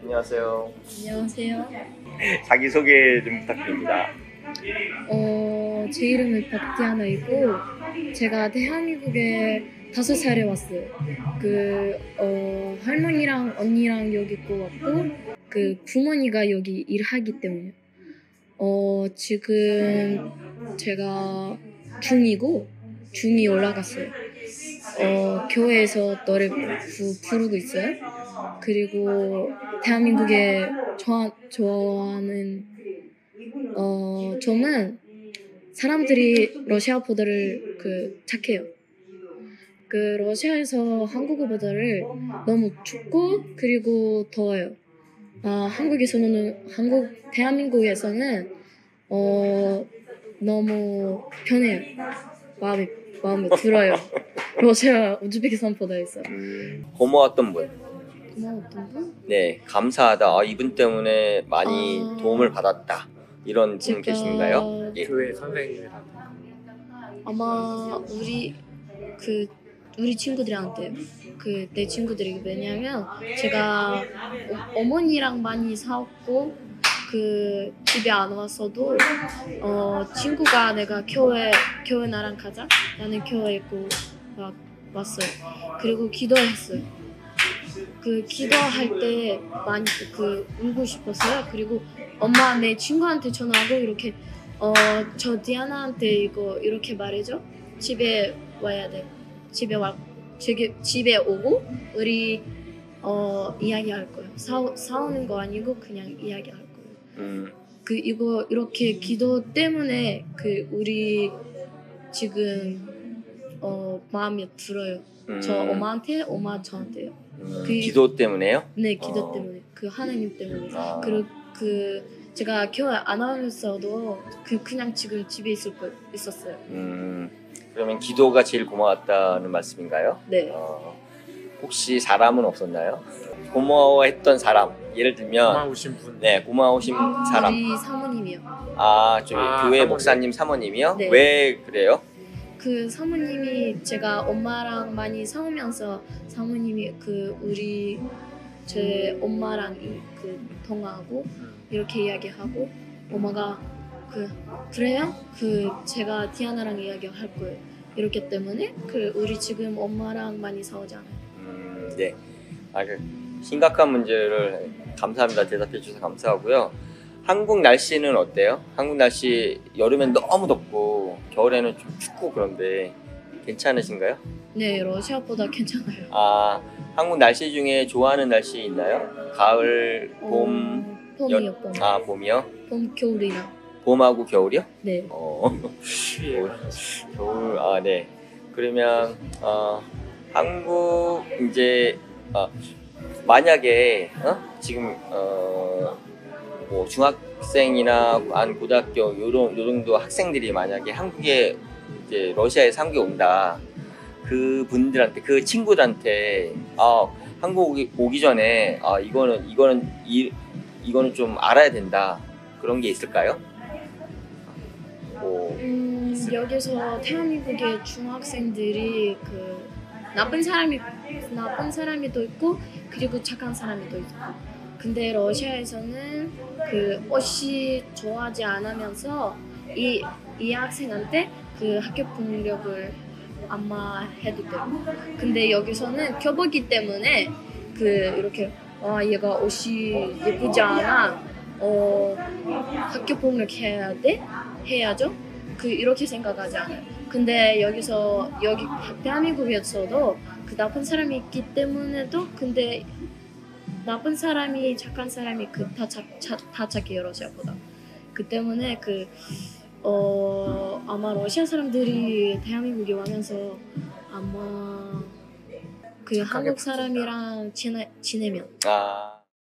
안녕하세요. 안녕하세요. 자기소개 좀 부탁드립니다. 제 이름은 박디아나이고 제가 대한민국에 5살에 왔어요. 할머니랑 언니랑 여기 있고 왔고 부모니가 여기 일하기 때문에 지금 제가 중2 올라갔어요. 교회에서 노래 부르고 있어요. 그리고 대한민국에 좋아하는 저는 사람들이 러시아보다를 착해요. 러시아에서 한국어보다를 너무 춥고 그리고 더워요. 대한민국에서는 너무 편해요. 마음에 들어요. 러시아, 우즈베키스탄보다에서. 고마웠던 분? 고마웠던 분? 네, 감사하다. 이분 때문에 많이 도움을 받았다. 이런 분 계신가요? 예. 교회 선생님이랑 아마 우리 친구들한테 내 친구들이 왜냐면 제가 어머니랑 많이 싸웠고 집에 안 왔어도 친구가 내가 교회 나랑 가자. 나는 교회 있고 왔어요. 그리고 기도했어요. 기도할 때 많이 울고 싶었어요. 그리고 엄마 내 친구한테 전화하고 이렇게 저 디아나한테 이렇게 말해줘. 집에 와야 돼. 집에 오고 우리 이야기할 거예요. 싸우는 거 아니고 그냥 이야기할 거예요. 이렇게 기도 때문에 우리 지금 마음이 들어요. 저 엄마한테, 엄마 저한테요. 기도 때문에요? 네, 기도 때문에. 하나님 때문에. 그리고 제가 교회 안 하면서도 그냥 지금 집에 있었어요. 그러면 기도가 제일 고마웠다는 말씀인가요? 네. 혹시 사람은 없었나요? 고마워했던 사람, 예를 들면 고마우신 분. 네, 고마우신 사람. 우리 사모님이요. 저희 교회 사모님. 목사님 사모님이요? 네. 왜 그래요? 사모님이 제가 엄마랑 많이 싸우면서 사모님이 제 엄마랑 통화하고 이렇게 이야기하고 엄마가 그래요? 제가 디아나랑 이야기할 거예요. 이렇기 때문에 우리 지금 엄마랑 많이 싸우잖아요. 네. 심각한 문제를 감사합니다. 대답해 주셔서 감사하고요. 한국 날씨는 어때요? 한국 날씨 여름엔 너무 덥고 겨울에는 좀 춥고 그런데 괜찮으신가요? 네, 러시아보다 괜찮아요. 한국 날씨 중에 좋아하는 날씨 있나요? 가을, 봄, 봄이요, 봄. 봄이요? 봄, 겨울이랑. 봄하고 겨울이요? 네. 겨울, 네. 그러면 한국 이제 만약에 지금 뭐 중학생이나 고등학교 요 정도 학생들이 만약에 한국에 이제 러시아에서 한국에 온다. 그 분들한테 그 친구들한테 한국 오기 전에 이거는 좀 알아야 된다. 그런 게 있을까요? 여기서 대한민국의 중학생들이 나쁜 사람이 또 있고 그리고 착한 사람이 또 있고 근데 러시아에서는 옷이 좋아하지 않으면서 이 학생한테 학교 폭력을 아마 해도 되고 근데 여기서는 교복이기 때문에 이렇게 얘가 옷이 예쁘지 않아 학교 폭력 해야죠 이렇게 생각하지 않아요. 근데 여기 대한민국에서도 나쁜 사람이 있기 때문에도 근데 나쁜 사람이 착한 사람이 다 착해요 러시아보다. 때문에 아마 러시아 사람들이 대한민국에 와면서 아마 한국 사람이랑 지내면